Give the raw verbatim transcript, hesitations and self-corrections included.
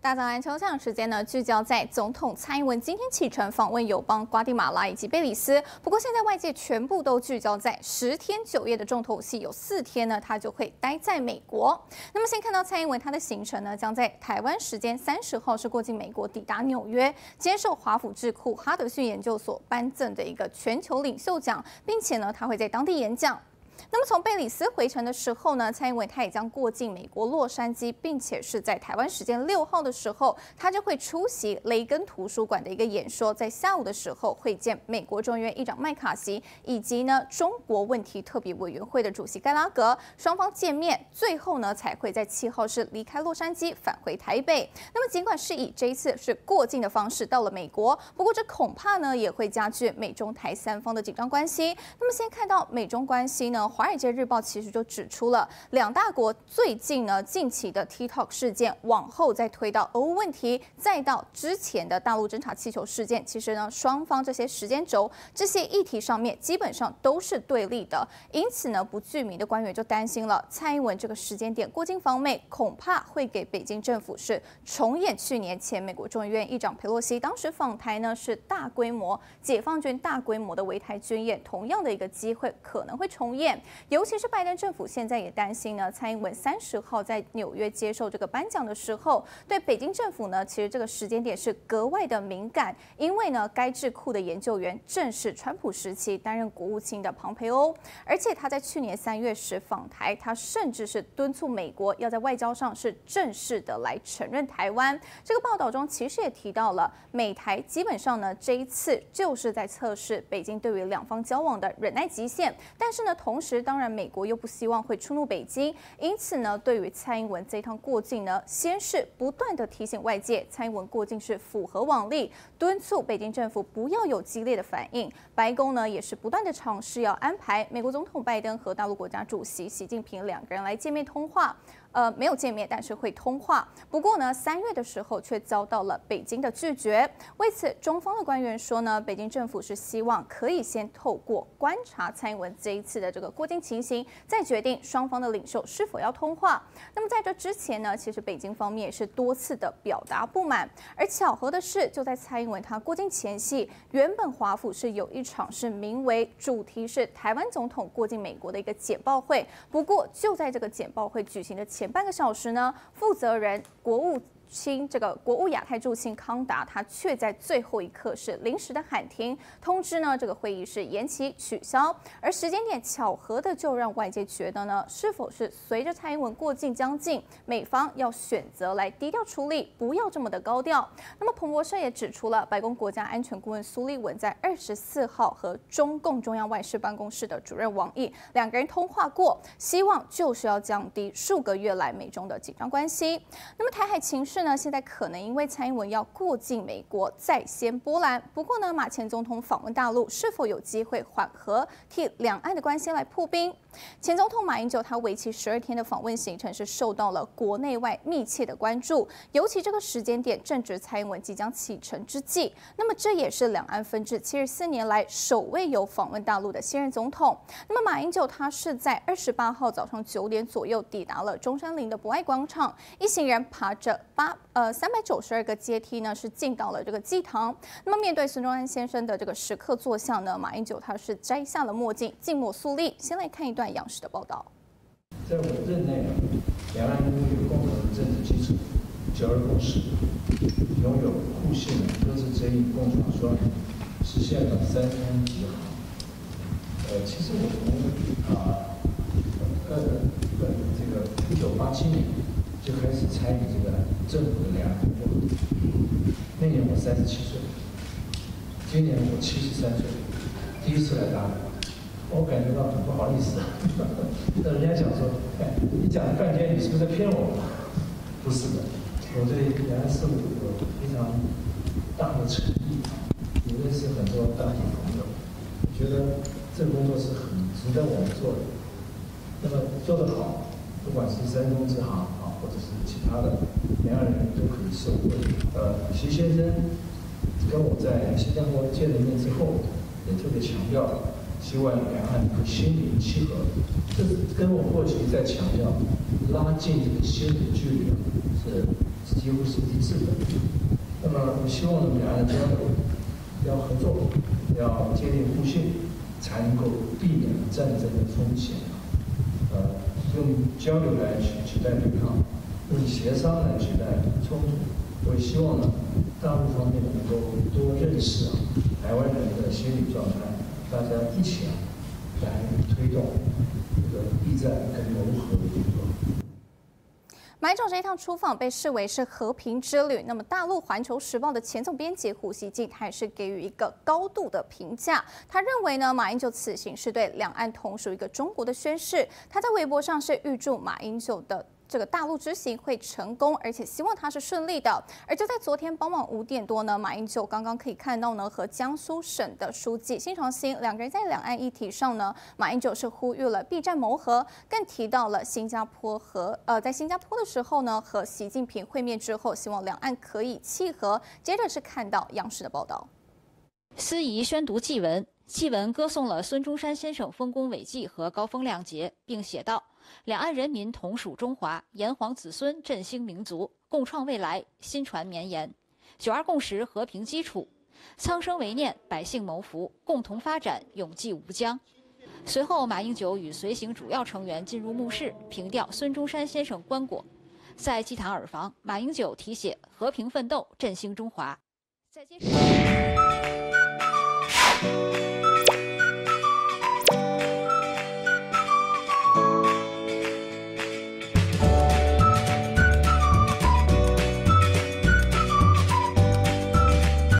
大早安，球场时间呢，聚焦在总统蔡英文今天启程访问友邦瓜地马拉以及贝里斯。不过现在外界全部都聚焦在十天九夜的重头戏，有四天呢，他就会待在美国。那么先看到蔡英文他的行程呢，将在台湾时间三十号是过境美国，抵达纽约，接受华府智库哈德逊研究所颁赠的一个全球领袖奖，并且呢，他会在当地演讲。那么从贝里斯回程的时候呢，蔡英文他也将过境美国洛杉矶，并且是在台湾时间六号的时候，他就会出席雷根图书馆的一个演说，在下午的时候会见美国众议院议长麦卡锡，以及呢中国问题特别委员会的主席盖拉格，双方见面，最后呢才会在七号是离开洛杉矶返回台北。那么尽管是以这一次是过境的方式到了美国，不过这恐怕呢也会加剧美中台三方的紧张关系。那么先看到美中关系呢，《华尔街日报》其实就指出了两大国最近呢近期的 TikTok 事件往后再推到俄乌问题，再到之前的大陆侦察气球事件，其实呢双方这些时间轴这些议题上面基本上都是对立的。因此呢不具名的官员就担心了，蔡英文这个时间点过境访美，恐怕会给北京政府是重演去年前美国众议院议长佩洛西当时访台呢是大规模解放军大规模的围台军演，同样的一个机会可能会重演。尤其是拜登政府现在也担心呢，蔡英文三十号在纽约接受这个颁奖的时候，对北京政府呢，其实这个时间点是格外的敏感，因为呢，该智库的研究员正是川普时期担任国务卿的庞培欧，而且他在去年三月时访台，他甚至是敦促美国要在外交上是正式的来承认台湾。这个报道中其实也提到了，美台基本上呢，这一次就是在测试北京对于两方交往的忍耐极限，但是呢，同时当然美国又不希望会触怒北京，因此呢，对于蔡英文这一趟过境呢，先是不断的提醒外界，蔡英文过境是符合往例，敦促北京政府不要有激烈的反应。白宫呢也是不断的尝试要安排美国总统拜登和大陆国家主席习近平两个人来见面通话。呃，没有见面，但是会通话。不过呢，三月的时候却遭到了北京的拒绝。为此，中方的官员说呢，北京政府是希望可以先透过观察蔡英文这一次的这个过境情形，再决定双方的领袖是否要通话。那么在这之前呢，其实北京方面也是多次的表达不满。而巧合的是，就在蔡英文他过境前夕，原本华府是有一场是名为主题是台湾总统过境美国的一个简报会。不过就在这个简报会举行的前半个小时呢，负责人国务卿这个国务亚太驻卿康达，他却在最后一刻是临时的喊停，通知呢这个会议是延期取消，而时间点巧合的就让外界觉得呢，是否是随着蔡英文过境将近，美方要选择来低调处理，不要这么的高调。那么彭博社也指出了，白宫国家安全顾问苏利文在二十四号和中共中央外事办公室的主任王毅两个人通话过，希望就是要降低数个月来美中的紧张关系。那么台海情势呢，现在可能因为蔡英文要过境美国再掀波澜。不过呢，马前总统访问大陆是否有机会缓和，替两岸的关系来破冰？前总统马英九他为期十二天的访问行程是受到了国内外密切的关注，尤其这个时间点正值蔡英文即将启程之际。那么这也是两岸分治七十四年来首位有访问大陆的现任总统。那么马英九他是在二十八号早上九点左右抵达了中山陵的博爱广场，一行人爬着八呃三百九十二个阶梯呢，是进到了这个祭堂。那么面对孙中山先生的这个时刻坐像呢，马英九他是摘下了墨镜，静默肃立。先来看一段央视的报道。 在我任内，两岸拥有共同的政治基础，九二共识，拥有互信、各自争议、共创双赢，实现了三通一航。呃，其实我从啊呃呃这个一九八七年就开始参与这个政府的两岸工作。那年我三十七岁，今年我七十三岁，第一次来大陆。我感觉到很不好意思，那人家讲说，哎，你讲了半天，你是不是在骗我？不是的，我对两岸事务有非常大的诚意，也认识很多当地朋友，我觉得这个工作是很值得我们做的。那么做得好，不管是山东支行啊，或者是其他的，两岸人都可以受惠。呃，习先生跟我在新加坡见了面之后，也特别强调。希望两岸心灵契合，这跟我过去在强调拉近这个心理距离是几乎是一致的。那么我希望两岸交流要合作，要建立互信，才能够避免战争的风险。呃，用交流来取取代对抗，用协商来取代冲突。我也希望呢，大陆方面能够多认识啊台湾人的心理状态，大家一起啊来推动这个避战跟谋和的工作。 马英九这一趟出访被视为是和平之旅。那么，大陆《环球时报》的前总编辑胡锡进，他也是给予一个高度的评价。他认为呢，马英九此行是对两岸同属一个中国的宣示。他在微博上是预祝马英九的这个大陆之行会成功，而且希望它是顺利的。而就在昨天傍晚五点多呢，马英九刚刚可以看到呢，和江苏省的书记辛长兴两个人在两岸议题上呢，马英九是呼吁了避战谋和，更提到了新加坡和呃，在新加坡的时候呢，和习近平会面之后，希望两岸可以契合。接着是看到央视的报道， 司仪宣读祭文，祭文歌颂了孙中山先生丰功伟绩和高风亮节，并写道：两岸人民同属中华，炎黄子孙振兴民族，共创未来，心传绵延。九二共识和平基础，苍生为念，百姓谋福，共同发展，永继吴疆。随后，马英九与随行主要成员进入墓室，凭吊孙中山先生棺椁。在祭坛耳房，马英九题写“和平奋斗，振兴中华”。在接受